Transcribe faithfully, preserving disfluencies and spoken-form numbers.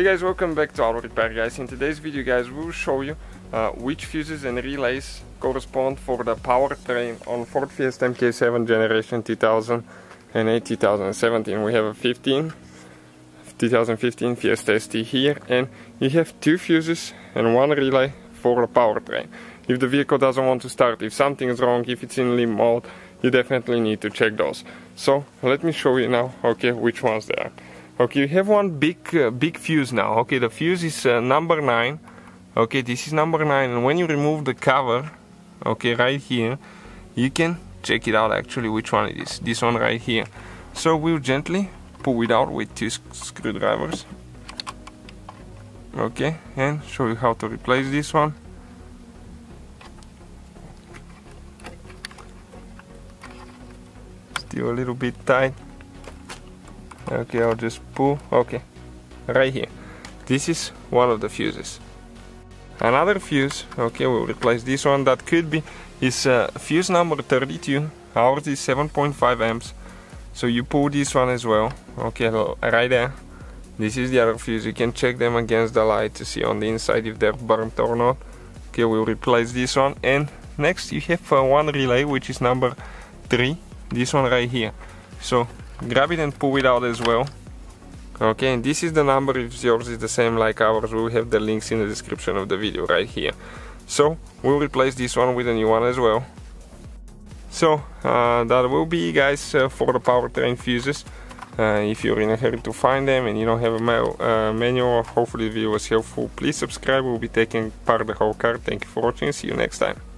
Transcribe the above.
Hey guys, welcome back to Auto Repair guys. In today's video guys, we will show you uh, which fuses and relays correspond for the powertrain on Ford Fiesta M K seven generation two thousand eight two thousand seventeen. We have a fifteen, two thousand fifteen Fiesta S T here, and you have two fuses and one relay for the powertrain. If the vehicle doesn't want to start, if something is wrong, if it's in limp mode, you definitely need to check those. So let me show you now, okay, which ones they are. Okay, you have one big uh, big fuse now. Okay, the fuse is uh, number nine. Okay, this is number nine, and when you remove the cover, okay, right here, you can check it out actually which one it is. This one right here. So we'll gently pull it out with two screwdrivers. Okay, and show you how to replace this one. Still a little bit tight. Okay, I'll just pull. Okay, right here. This is one of the fuses. Another fuse, okay, we'll replace this one. That could be is uh, fuse number thirty-two. Ours is seven point five amps. So you pull this one as well. Okay, right there. This is the other fuse. You can check them against the light to see on the inside if they're burnt or not. Okay, we'll replace this one. And next you have uh, one relay, which is number three. This one right here. So grab it and pull it out as well. Okay, and this is the number. If yours is the same like ours, we'll have the links in the description of the video right here. So we'll replace this one with a new one as well. So uh, that will be, guys, uh, for the powertrain fuses. Uh, if you're in a hurry to find them and you don't have a mail, uh, manual, hopefully the video was helpful. Please subscribe. We'll be taking part of the whole car. Thank you for watching. See you next time.